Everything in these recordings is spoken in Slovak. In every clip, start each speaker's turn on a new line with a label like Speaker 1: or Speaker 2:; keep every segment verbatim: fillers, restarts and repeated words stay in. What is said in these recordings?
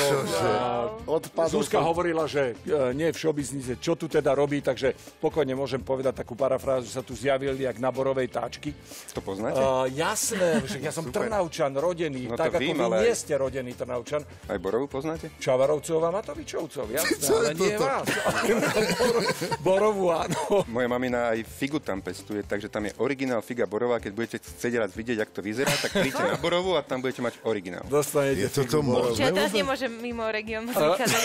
Speaker 1: Zuzka hovorila, že nie v showbiznise, čo tu teda robí, takže pokojne môžem povedať takú parafrázu, že sa tu zjavili jak na borovej táčky.
Speaker 2: To poznáte?
Speaker 1: Uh, jasné, že ja som Trnavčan, rodený,
Speaker 2: no
Speaker 1: tak ako
Speaker 2: vím,
Speaker 1: vy
Speaker 2: ale...
Speaker 1: nie ste rodený Trnavčan.
Speaker 2: Aj Borovu poznáte?
Speaker 1: Čavarovcov a Matovičovcov, jasné, ale nie vás. Borovu, áno.
Speaker 2: Moja mamina aj figu tam pestuje, takže tam je originál figa Borová. Keď budete chcieť raz vidieť, ako to vyzerá, tak príďte na Borovu a tam budete mať originál.
Speaker 1: Dostanete figu Borovu.
Speaker 3: Čiže ja teraz nemôžem mimo región prichádzať.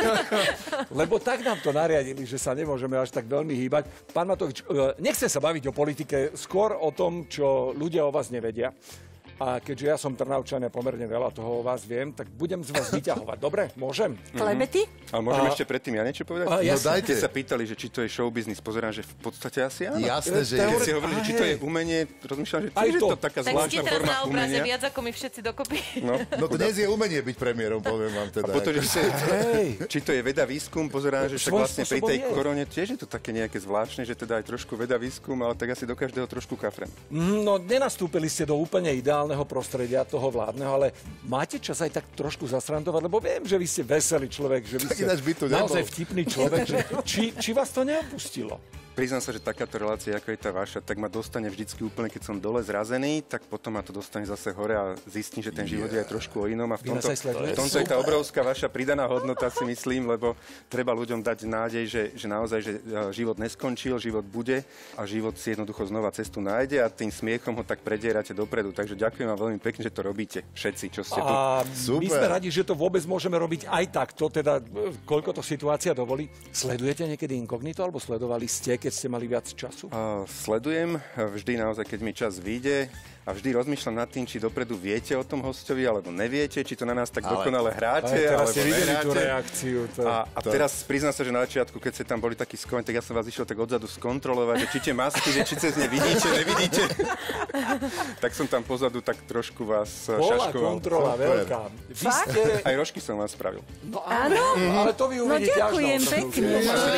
Speaker 1: Lebo tak nám to nariadili, že sa nemôžeme až tak veľmi hýbať. Pán Matovič, nechcem sa baviť o politike, skôr o tom, čo ľudia o vás nevedia. A keďže ja som Trnavčan a pomerne veľa toho o vás viem, tak budem z vás vyťahovať. Dobre? Môžem?
Speaker 3: Klebety?
Speaker 2: Ale môžem a... ešte predtým ja niečo povedať?
Speaker 1: A,
Speaker 2: no dajte. Keď sa pýtali, že či to je showbiznis, pozerám, že v podstate asi áno.
Speaker 4: Jasné, že
Speaker 2: keď si hovorili, že či to je umenie, rozmýšľam, že tiež je to taká zvláštna forma umenia. Tak ste teraz na obraze
Speaker 3: viac ako my všetci dokopy.
Speaker 4: No, no to dnes je umenie byť premiérom, poviem vám teda.
Speaker 2: A potom, že či to je veda výskum, pozerám, že však vlastne pri tej korone tiež je to také nejaké zvláštne, že teda aj trošku veda výskum, ale tak asi do každého trošku kafrem.
Speaker 1: No, nenastúpili ste do úplne ideálneho prostredia toho vládneho, ale máte čas aj tak trošku zasrandovať, lebo viem, že vy ste veselý človek, že vy ste naozaj vtipný človek, že či, či vás to neopustilo?
Speaker 2: Priznám sa, že takáto relácia, ako je tá vaša, tak ma dostane vždycky úplne, keď som dole zrazený, tak potom ma to dostane zase hore a zistím, že ten život je aj trošku o inom. A v tomto, v tomto je tá obrovská vaša pridaná hodnota, si myslím, lebo treba ľuďom dať nádej, že, že naozaj, že život neskončil, život bude a život si jednoducho znova cestu nájde a tým smiechom ho tak predierate dopredu. Takže ďakujem vám veľmi pekne, že to robíte všetci, čo ste tu.
Speaker 1: A my sme radi, že to vôbec môžeme robiť aj takto, teda koľko to situácia dovolí. Sledujete niekedy inkognito, alebo sledovali ste, keď ste mali viac času?
Speaker 2: Uh, sledujem vždy naozaj, keď mi čas vyjde a vždy rozmýšľam nad tým, či dopredu viete o tom hostovi, alebo neviete, či to na nás tak ale, dokonale hráte,
Speaker 1: ale
Speaker 2: alebo
Speaker 1: nehráte. Tú reakciu, to,
Speaker 2: a, a to. Teraz priznám sa, že na začiatku, keď ste tam boli takí skôr, tak ja som vás išiel tak odzadu skontrolovať, že či tie masky, že či cez ne vidíte, nevidíte. Tak som tam pozadu tak trošku vás
Speaker 1: bola
Speaker 2: šaškoval.
Speaker 1: Bola kontrola veľká.
Speaker 2: Vy ste... Aj rožky som vás spravil.
Speaker 1: No áno, ale to vy uvidíte
Speaker 3: no, ďakujem pekne.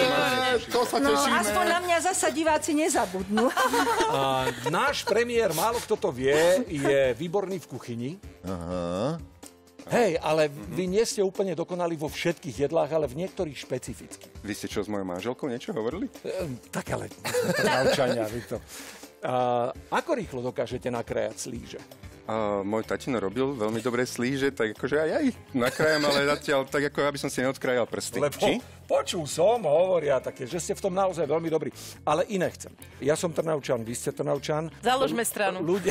Speaker 4: To sa tešíme.
Speaker 3: Aspoň na mňa zasa diváci nezabudnú.
Speaker 1: A náš premiér, málo kto to vie, je výborný v kuchyni.
Speaker 4: Aha.
Speaker 1: Hej, ale vy nie ste úplne dokonali vo všetkých jedlách, ale v niektorých špecificky.
Speaker 2: Vy ste čo, s mojou manželkou niečo hovorili?
Speaker 1: E, tak ale, naučania, vy to. A, ako rýchlo dokážete nakrájať slíže?
Speaker 2: Uh, môj tatino robil veľmi dobré slíže, tak akože aj ja ich nakrájam, ale zatiaľ tak ako aby som si neodkrájal prsty.
Speaker 1: Lebo
Speaker 2: Či?
Speaker 1: počul som, hovoria také, že ste v tom naozaj veľmi dobrí. Ale iné chcem. Ja som Trnavčan, vy ste Trnavčan.
Speaker 3: Založme stranu.
Speaker 1: Ľudia...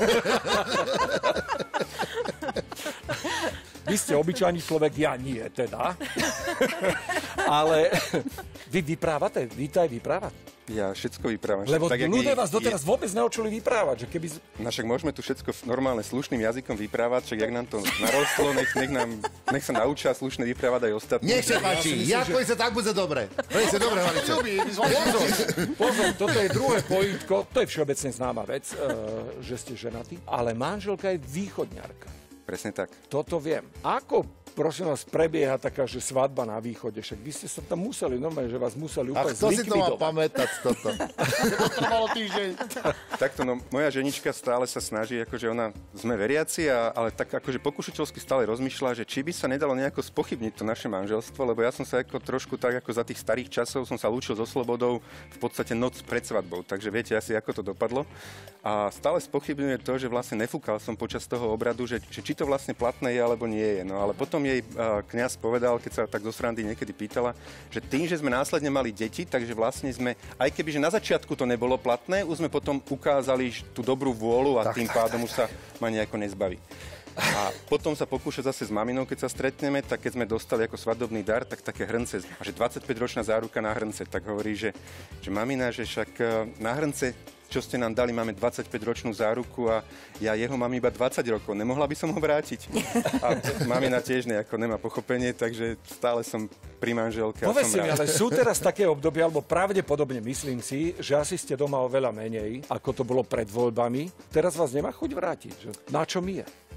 Speaker 1: Vy ste obyčajný človek, ja nie teda. Ale vy vyprávate, vy to aj vyprávate.
Speaker 2: Ja všetko vyprávam.
Speaker 1: Lebo
Speaker 2: tak,
Speaker 1: ľudia vás doteraz je... vôbec naučili vyprávať. Že keby...
Speaker 2: No však môžeme tu všetko normálne slušným jazykom vyprávať, však jak nám to narostlo, nech, nech, nám, nech sa naučia slušne vyprávať aj ostatní.
Speaker 4: Nech sa páči, ja myslím, že... sa tak bude dobre. Bude sa dobre, Halice.
Speaker 1: Pozor, toto je druhé pojítko, to je všeobecne známa vec, uh, že ste ženatí, ale manželka je východňarka.
Speaker 2: Presne tak.
Speaker 1: Toto viem. Ako, prosím vás, prebieha taká, že svadba na východe? Však vy ste sa tam museli, normálne, že vás museli úplne zlikvidovať.
Speaker 4: A kto si to má pamätať toto? To trvalo týždeň.
Speaker 2: Takto, no, moja ženička stále sa snaží, akože ona, sme veriaci, a, ale tak akože pokušiteľsky stále rozmýšľa, že či by sa nedalo nejako spochybniť to naše manželstvo, lebo ja som sa ako trošku tak, ako za tých starých časov som sa lúčil so slobodou v podstate noc pred svadbou. Takže viete asi, ako to dopadlo. A stále spochybňuje to, že vlastne nefúkal som počas toho obradu, že, že či to vlastne platné je, alebo nie je. No ale potom jej uh, kňaz povedal, keď sa tak do srandy niekedy pýtala, že tým, že sme následne mali deti, takže vlastne sme, aj keby, že na začiatku to nebolo platné, už sme potom ukázali tú dobrú vôľu a tak, tým tak, pádom tak, už sa ma nejako nezbaví. A potom sa pokúša zase s maminou, keď sa stretneme, tak keď sme dostali ako svadobný dar, tak také hrnce, a že dvadsaťpäťročná záruka na hrnce, tak hovorí, že, že mamina, že však na hrnce, čo ste nám dali, máme dvadsaťpäťročnú záruku a ja jeho mám iba dvadsať rokov. Nemohla by som ho vrátiť? A mamina tiež nejako nemá pochopenie, takže stále som pri manželke.
Speaker 1: Povedz si mi, ale sú teraz také obdobia, alebo pravdepodobne myslím si, že asi ste doma oveľa menej, ako to bolo pred voľbami. Teraz vás nemá chuť vrátiť. Že na čom je?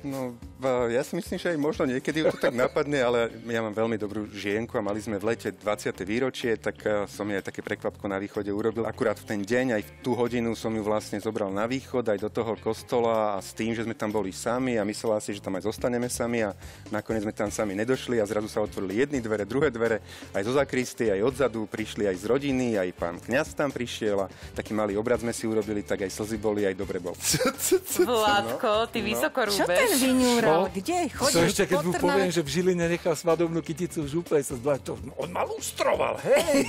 Speaker 2: No, ja si myslím, že aj možno niekedy ju to tak napadne, ale ja mám veľmi dobrú žienku a mali sme v lete dvadsiate výročie, tak som jej aj také prekvapko na východe urobil. Akurát v ten deň, aj v tú hodinu som ju vlastne zobral na východ, aj do toho kostola a s tým, že sme tam boli sami a myslela si, že tam aj zostaneme sami a nakoniec sme tam sami nedošli a zrazu sa otvorili jedny dvere, druhé dvere, aj zo zakristie, aj odzadu, prišli aj z rodiny, aj pán kňaz tam prišiel a taký malý obrad sme si urobili, tak aj slzy boli, aj dobre bol.
Speaker 3: Vládko, ty vysoko Čo ten rúbeš. vyňúral? Kde?
Speaker 1: To
Speaker 3: Chodíš
Speaker 1: ešte, keď mu
Speaker 3: po
Speaker 1: poviem,
Speaker 3: Trnave?
Speaker 1: že v Žiline nechal svadobnú kyticu v župe, sa zdá, to on ma lustroval, hej!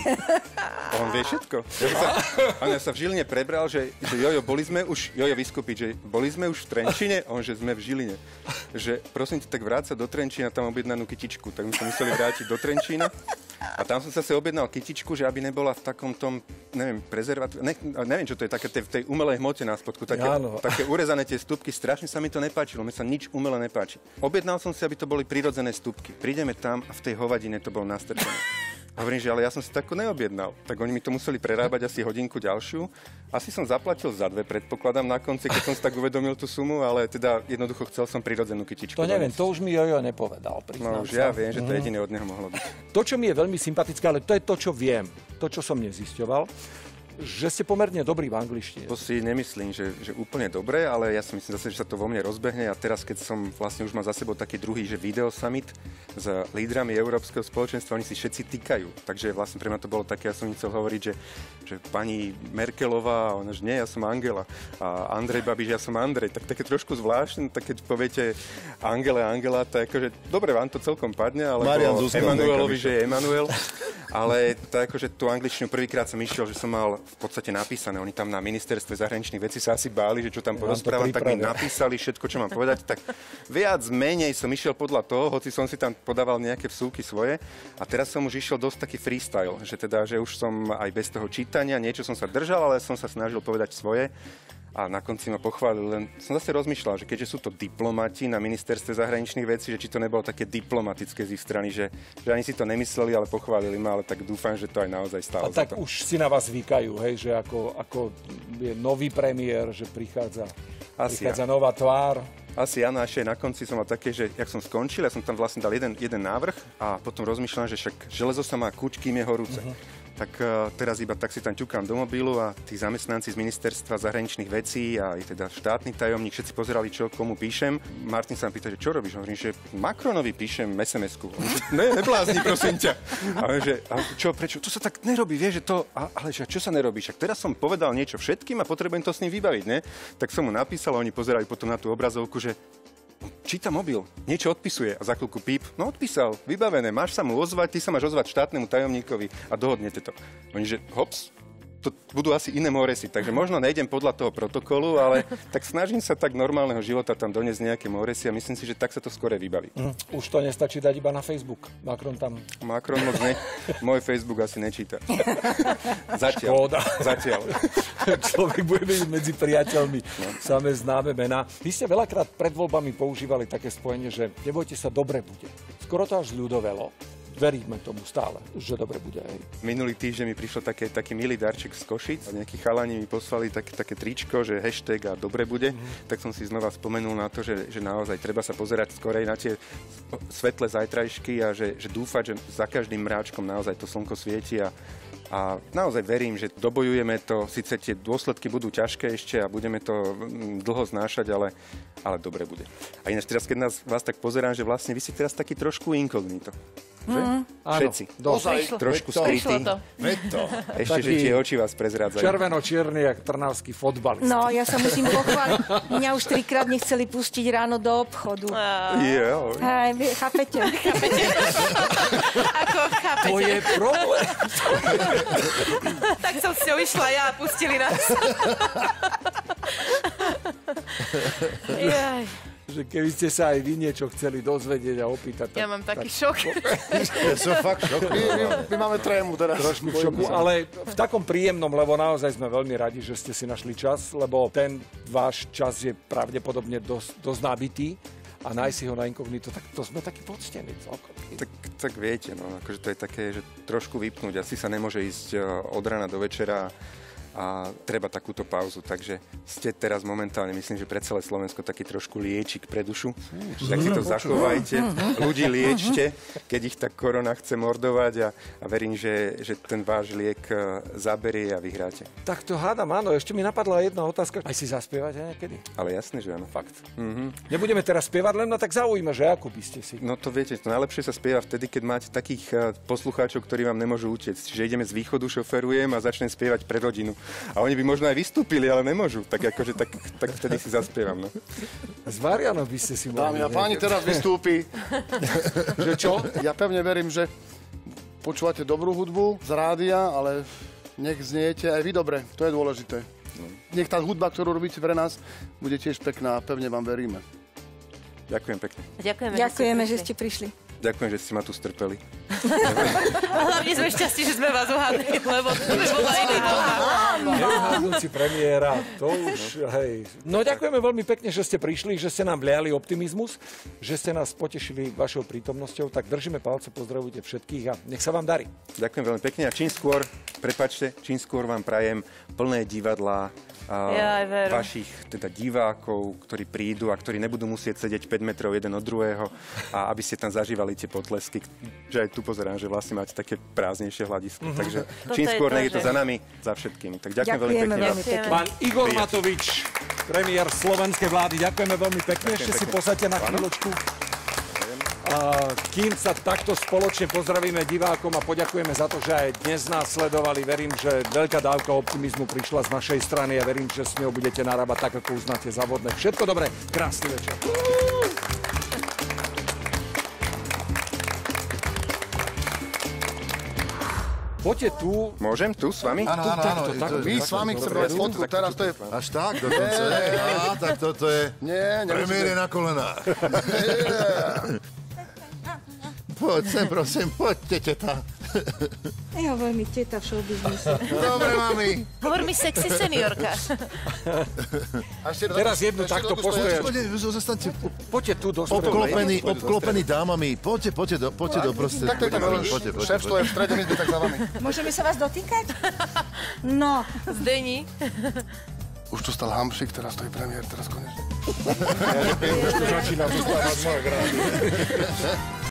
Speaker 2: On vie všetko. Ja sa, on ja sa v Žiline prebral, že, že jojo, boli sme už, jojo vyskupiť, že boli sme už v Trenčine, on, že sme v Žiline. Že prosím ti, tak vráť sa do Trenčína, tam objednanú kytičku. Tak my sme museli vrátiť do Trenčína. A tam som sa si objednal kytičku, že aby nebola v takom tom, neviem, prezervatíve, ne, neviem, čo to je, také tej, v tej umelej hmote na spodku, také, také urezané tie stupky, strašne sa mi to nepáčilo, mi sa nič umelé nepáči. Objednal som si, aby to boli prirodzené stupky. Prídeme tam a v tej hovadine to bolo nastrčené. Hovorím, že ale ja som si takú neobjednal. Tak oni mi to museli prerábať asi hodinku ďalšiu. Asi som zaplatil za dve, predpokladám, na konci, keď som si tak uvedomil tú sumu, ale teda jednoducho chcel som prirodzenú kytičku.
Speaker 1: To neviem, to už mi Jojo nepovedal, priznám
Speaker 2: No už
Speaker 1: sa.
Speaker 2: ja viem, že to jediné od neho mohlo byť.
Speaker 1: To, čo mi je veľmi sympatické, ale to je to, čo viem, to, čo som nezisťoval, že ste pomerne dobrí v angličtine.
Speaker 2: To si nemyslím, že, že úplne dobre, ale ja si myslím zase, že sa to vo mne rozbehne a teraz, keď som vlastne už mal za sebou taký druhý, že video summit s lídrami Európskeho spoločenstva, oni si všetci týkajú. Takže vlastne pre mňa to bolo také, ja som im chcel hovoriť, že, že pani Merkelová, a ona, že nie, ja som Angela. A Andrej Babiš, ja som Andrej. Tak také trošku zvláštne, tak keď poviete Angele, Angela, tak akože dobre, vám to celkom padne, ale
Speaker 4: Marian
Speaker 2: po
Speaker 4: Zuzka,
Speaker 2: Emanuelovi, že je Emanuel. Ale tak akože tú angličtinu prvýkrát som išiel, že som mal v podstate napísané. Oni tam na ministerstve zahraničných vecí sa asi báli, že čo tam porozprávam, tak mi napísali všetko, čo mám povedať. Tak viac menej som išiel podľa toho, hoci som si tam podával nejaké vsúky svoje. A teraz som už išiel dosť taký freestyle, že teda, že už som aj bez toho čítania, niečo som sa držal, ale som sa snažil povedať svoje. A na konci ma pochválil, len som zase rozmýšľal, že keďže sú to diplomati na ministerstve zahraničných vecí, že či to nebolo také diplomatické z ich strany, že, že ani si to nemysleli, ale pochválili ma, ale tak dúfam, že to aj naozaj stálo.
Speaker 1: A tak to. Už si na vás zvykajú, hej, že ako, ako je nový premiér, že prichádza,
Speaker 2: Asi
Speaker 1: prichádza
Speaker 2: ja.
Speaker 1: nová tvár.
Speaker 2: Asi ja, ešte na konci som mal také, že jak som skončil, ja som tam vlastne dal jeden, jeden návrh a potom rozmýšľam, že však železo sa má kuť, kým je horúce. Uh-huh. Tak uh, teraz iba tak si tam ťukám do mobilu a tí zamestnanci z ministerstva zahraničných vecí a aj teda štátny tajomník, všetci pozerali, čo komu píšem. Martin sa ma pýta, že čo robíš? Hovorím, že Macronovi píšem es em esku. Ne, neblázni, prosím ťa. A hovorím, že a čo, prečo? To sa tak nerobí, vieš, že to... A, ale že, čo sa nerobí? Však teraz som povedal niečo všetkým a potrebujem to s ním vybaviť, ne? Tak som mu napísal a oni pozerali potom na tú obrazovku, že číta mobil, niečo odpisuje a za chvíľku píp, no odpísal, vybavené, máš sa mu ozvať, ty sa máš ozvať štátnemu tajomníkovi a dohodnete to. Oni, že hops, to budú asi iné moresy, takže možno nejdem podľa toho protokolu, ale tak snažím sa tak normálneho života tam doniesť nejaké moresy a myslím si, že tak sa to skore vybaví.
Speaker 1: Mm, už to nestačí dať iba na Facebook. Macron tam...
Speaker 2: Macron moc ne... Môj Facebook asi nečíta. Zatiaľ.
Speaker 1: Škoda.
Speaker 2: Zatiaľ.
Speaker 1: Človek bude byť medzi priateľmi. No. Samé známe mená. Vy ste veľakrát pred voľbami používali také spojenie, že nebojte sa, dobre bude. Skoro to až ľudovelo. Veríme tomu stále, že dobre bude. Hej.
Speaker 2: Minulý týždeň mi prišlo také, taký milý darček z Košic. Nejakí chalani mi poslali tak, také tričko, že hashtag a dobre bude. Mm. Tak som si znova spomenul na to, že, že naozaj treba sa pozerať skorej na tie svetlé zajtrajšky a že, že dúfať, že za každým mráčkom naozaj to slnko svieti a A naozaj verím, že dobojujeme to, síce tie dôsledky budú ťažké ešte a budeme to dlho znášať, ale, ale dobre bude. A ináč teraz, keď nás, vás tak pozerám, že vlastne vy si teraz taký trošku inkognito. Že?
Speaker 3: Mm.
Speaker 2: Všetci.
Speaker 3: Prišlo.
Speaker 2: Trošku
Speaker 4: Prišlo
Speaker 2: skrytí.
Speaker 3: to.
Speaker 2: Ešte, že
Speaker 1: Taký
Speaker 2: tie oči vás prezrádzajú.
Speaker 1: červeno-čierny, jak trnavský fotbalista.
Speaker 3: No, ja sa musím pochváliť. Mňa už trikrát nechceli pustiť ráno do obchodu.
Speaker 2: Jo.
Speaker 3: Aj, vy chápete?
Speaker 5: Ako chápete?
Speaker 1: To je problém.
Speaker 5: Tak som s ňou išla ja a pustili nás.
Speaker 3: Jaj.
Speaker 1: Že keby ste sa aj vy niečo chceli dozvedieť a opýtať.
Speaker 5: Ja mám taký šok.
Speaker 4: Ja som fakt šok. My, my, my máme trému teraz.
Speaker 1: Trošku v šoku, ale v takom príjemnom, lebo naozaj sme veľmi radi, že ste si našli čas, lebo ten váš čas je pravdepodobne dosť, dosť nabitý a nájsť si ho na inkognito, tak to sme takí poctení celkom.
Speaker 2: Tak, tak viete, no, akože to je také, že trošku vypnúť. Asi sa nemôže ísť od rána do večera a treba takúto pauzu. Takže ste teraz momentálne, myslím, že pre celé Slovensko taký trošku liečik pre dušu. Tak si to zachovajte. Ľudí liečte, keď ich tak korona chce mordovať a, a verím, že, že ten váš liek zaberie a vyhráte.
Speaker 1: Tak to hádam, áno. Ešte mi napadla jedna otázka. Aj si zaspievate niekedy?
Speaker 2: Ale jasné, že áno.
Speaker 1: Fakt.
Speaker 2: Mhm.
Speaker 1: Nebudeme teraz spievať, len no tak zaujíma, že ako by ste si.
Speaker 2: No to viete, to najlepšie sa spieva vtedy, keď máte takých poslucháčov, ktorí vám nemôžu utiecť. Čiže ideme z východu, šoferujem a začnem spievať pre rodinu. A oni by možno aj vystúpili, ale nemôžu. Tak akože tak, tak vtedy si zaspievam. No.
Speaker 1: S Marianom by ste si mohli.
Speaker 6: Dámy a páni, teraz vystúpi.
Speaker 1: Že čo?
Speaker 6: Ja pevne verím, že počúvate dobrú hudbu z rádia, ale nech zniete aj vy dobre. To je dôležité. Nech tá hudba, ktorú robíte pre nás, bude tiež pekná a pevne vám veríme.
Speaker 2: Ďakujem pekne.
Speaker 5: Ďakujeme,
Speaker 3: Ďakujeme,
Speaker 5: že
Speaker 3: že ste prišli.
Speaker 2: Ďakujem, že ste ma tu strpeli.
Speaker 5: A hlavne sme šťastí, že sme vás uhádli, lebo to by bola iný
Speaker 1: Neuhádnúci premiéra, to už, hej. No ďakujeme veľmi pekne, že ste prišli, že ste nám vliali optimizmus, že ste nás potešili vašou prítomnosťou, tak držíme palce, pozdravujte všetkých a nech sa vám darí.
Speaker 2: Ďakujem veľmi pekne a čím skôr, prepáčte, čím skôr vám prajem plné divadlá
Speaker 5: Ja,
Speaker 2: vašich teda divákov, ktorí prídu a ktorí nebudú musieť sedieť päť metrov jeden od druhého a aby ste tam zažívali tie potlesky, že aj tu pozerám, že vlastne máte také prázdnejšie hľadisko. Mm-hmm. Takže čím skôr, nech je to za nami, za všetkými. Tak ďakujem veľmi pekne.
Speaker 3: Veľmi pekne.
Speaker 1: Pán Igor Matovič, premiér slovenskej vlády, ďakujeme veľmi pekne. Ešte si posaďte na chvíľočku. A kým sa takto spoločne pozdravíme divákom a poďakujeme za to, že aj dnes nás sledovali, verím, že veľká dávka optimizmu prišla z našej strany a verím, že s ňou budete narábať tak, ako uznáte za vhodné. Všetko dobré, krásny večer. Poďte tu.
Speaker 2: Môžem tu s vami?
Speaker 4: Áno, áno, áno.
Speaker 6: Vy s vami chcem mať fotku, teraz to je...
Speaker 4: Až tak dokonce. Á, tak toto je...
Speaker 6: Nie,
Speaker 4: Premiér je na kolenách. Poď sem, prosím, poďte, teta.
Speaker 3: Nehovor mi teta v showbiznise.
Speaker 4: Dobre, mami.
Speaker 5: Hovor mi sexy seniorka.
Speaker 1: Teraz jednu takto postoje.
Speaker 4: Poďte, zostaňte
Speaker 1: Poďte tu do
Speaker 4: obklopení, obklopení dámami. Poďte, poďte do, poďte do prostredia.
Speaker 6: Tak to je tam veľmi. Šéf, to je v strede, my sme tak za vami.
Speaker 3: Môžeme sa vás dotýkať? No.
Speaker 5: Zdení.
Speaker 6: Už tu stal Hamšik, teraz to je premiér, teraz konečne.
Speaker 1: Už to začína zostávať moje grády.